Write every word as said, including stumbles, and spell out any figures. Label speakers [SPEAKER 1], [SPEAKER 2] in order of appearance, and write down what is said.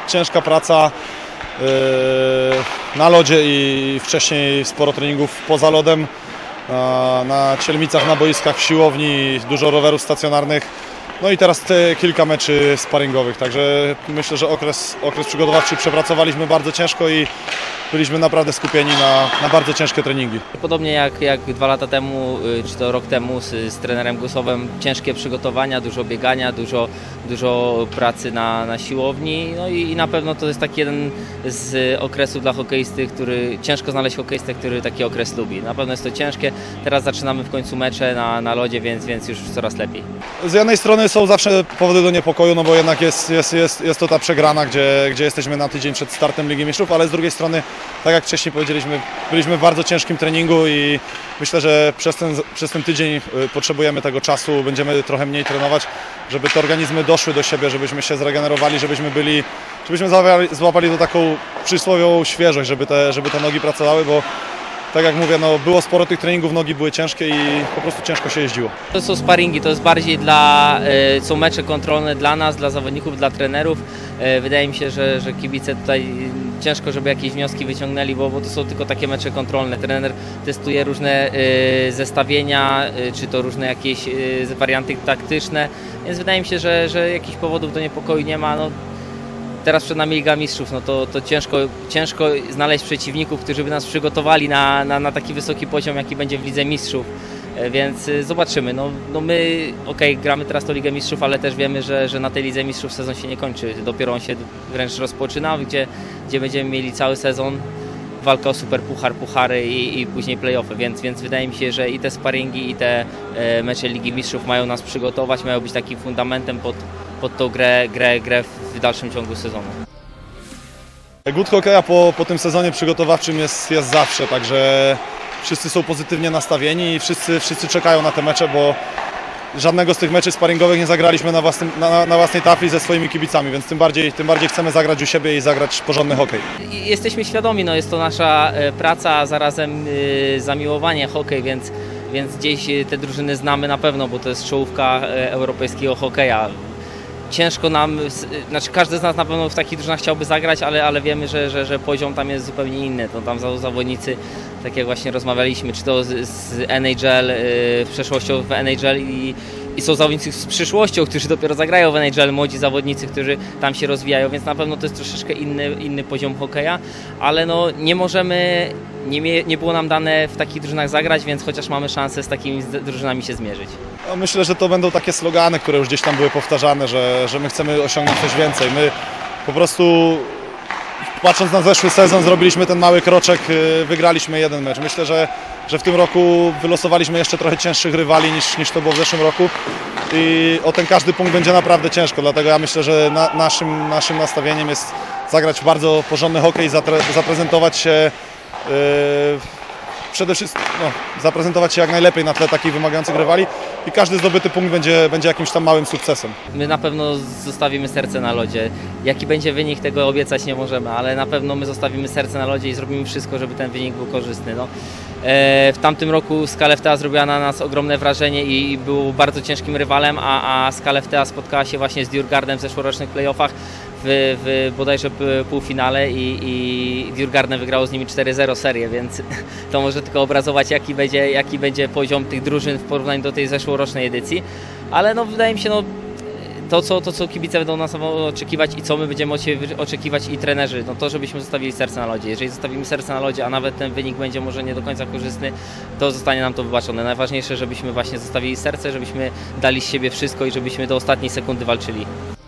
[SPEAKER 1] ciężka praca na lodzie i wcześniej sporo treningów poza lodem, na Cielmicach, na boiskach, w siłowni, dużo rowerów stacjonarnych. No i teraz te kilka meczy sparingowych, także myślę, że okres, okres przygotowawczy przepracowaliśmy bardzo ciężko i byliśmy naprawdę skupieni na, na bardzo ciężkie treningi.
[SPEAKER 2] Podobnie jak, jak dwa lata temu, czy to rok temu z, z trenerem Gusowem, ciężkie przygotowania, dużo biegania, dużo, dużo pracy na, na siłowni. No i, i na pewno to jest taki jeden z okresów dla hokeisty, który ciężko znaleźć hokeistę, który taki okres lubi. Na pewno jest to ciężkie. Teraz zaczynamy w końcu mecze na, na lodzie, więc, więc już coraz lepiej.
[SPEAKER 1] Z jednej strony są zawsze powody do niepokoju, no bo jednak jest, jest, jest, jest to ta przegrana, gdzie, gdzie jesteśmy na tydzień przed startem Ligi Mistrzów, ale z drugiej strony, tak jak wcześniej powiedzieliśmy, byliśmy w bardzo ciężkim treningu i myślę, że przez ten, przez ten tydzień potrzebujemy tego czasu, będziemy trochę mniej trenować, żeby te organizmy doszły do siebie, żebyśmy się zregenerowali, żebyśmy byli, żebyśmy złapali, złapali to taką przysłowiową świeżość, żeby te, żeby te nogi pracowały, bo tak jak mówię, no, było sporo tych treningów, nogi były ciężkie i po prostu ciężko się jeździło.
[SPEAKER 2] To są sparingi, to jest bardziej dla, są mecze kontrolne dla nas, dla zawodników, dla trenerów. Wydaje mi się, że, że kibice tutaj ciężko, żeby jakieś wnioski wyciągnęli, bo, bo to są tylko takie mecze kontrolne. Trener testuje różne y, zestawienia, y, czy to różne jakieś y, warianty taktyczne, więc wydaje mi się, że, że jakichś powodów do niepokoju nie ma. No, teraz przed nami Liga Mistrzów, no to, to ciężko, ciężko znaleźć przeciwników, którzy by nas przygotowali na, na, na taki wysoki poziom, jaki będzie w Lidze Mistrzów. Więc zobaczymy. No, no my, okej, okay, gramy teraz to Ligę Mistrzów, ale też wiemy, że, że na tej Lidze Mistrzów sezon się nie kończy. Dopiero on się wręcz rozpoczyna, gdzie, gdzie będziemy mieli cały sezon walkę o super puchar, puchary i, i później play-offy, więc, więc wydaje mi się, że i te sparingi, i te e, mecze Ligi Mistrzów mają nas przygotować, mają być takim fundamentem pod, pod tą grę, grę, grę w dalszym ciągu sezonu.
[SPEAKER 1] Głód hokeja po, po tym sezonie przygotowawczym jest, jest zawsze, także wszyscy są pozytywnie nastawieni i wszyscy, wszyscy czekają na te mecze, bo żadnego z tych meczy sparingowych nie zagraliśmy na, własnym, na, na własnej tafli ze swoimi kibicami, więc tym bardziej, tym bardziej chcemy zagrać u siebie i zagrać porządny hokej.
[SPEAKER 2] Jesteśmy świadomi, no jest to nasza praca, a zarazem zamiłowanie hokej, więc, więc gdzieś te drużyny znamy na pewno, bo to jest czołówka europejskiego hokeja. Ciężko nam, znaczy każdy z nas na pewno w takich drużynach chciałby zagrać, ale, ale wiemy, że, że, że poziom tam jest zupełnie inny. To tam zawodnicy, tak jak właśnie rozmawialiśmy, czy to z, z N H L, w przeszłością w N H L i, i są zawodnicy z przyszłością, którzy dopiero zagrają w N H L, młodzi zawodnicy, którzy tam się rozwijają, więc na pewno to jest troszeczkę inny, inny poziom hokeja, ale no nie możemy, nie, nie było nam dane w takich drużynach zagrać, więc chociaż mamy szansę z takimi drużynami się zmierzyć.
[SPEAKER 1] No myślę, że to będą takie slogany, które już gdzieś tam były powtarzane, że, że my chcemy osiągnąć coś więcej. My po prostu, patrząc na zeszły sezon, zrobiliśmy ten mały kroczek, wygraliśmy jeden mecz. Myślę, że, że w tym roku wylosowaliśmy jeszcze trochę cięższych rywali niż, niż to było w zeszłym roku i o ten każdy punkt będzie naprawdę ciężko, dlatego ja myślę, że na, naszym, naszym nastawieniem jest zagrać bardzo porządny hokej i zapre, zaprezentować się yy, przede wszystkim no, zaprezentować się jak najlepiej na tle takich wymagających rywali i każdy zdobyty punkt będzie, będzie jakimś tam małym sukcesem.
[SPEAKER 2] My na pewno zostawimy serce na lodzie. Jaki będzie wynik, tego obiecać nie możemy, ale na pewno my zostawimy serce na lodzie i zrobimy wszystko, żeby ten wynik był korzystny. No. W tamtym roku Skellefteå zrobiła na nas ogromne wrażenie i był bardzo ciężkim rywalem, a, a Skellefteå spotkała się właśnie z Djurgården w zeszłorocznych playoffach w, w bodajże półfinale i, i Djurgården wygrało z nimi cztery zero serię, więc to może tylko obrazować, jaki będzie, jaki będzie poziom tych drużyn w porównaniu do tej zeszłorocznej edycji, ale no wydaje mi się, no To co, to, co kibice będą nas oczekiwać i co my będziemy oczekiwać i trenerzy, no to żebyśmy zostawili serce na lodzie. Jeżeli zostawimy serce na lodzie, a nawet ten wynik będzie może nie do końca korzystny, to zostanie nam to wybaczone. Najważniejsze, żebyśmy właśnie zostawili serce, żebyśmy dali z siebie wszystko i żebyśmy do ostatniej sekundy walczyli.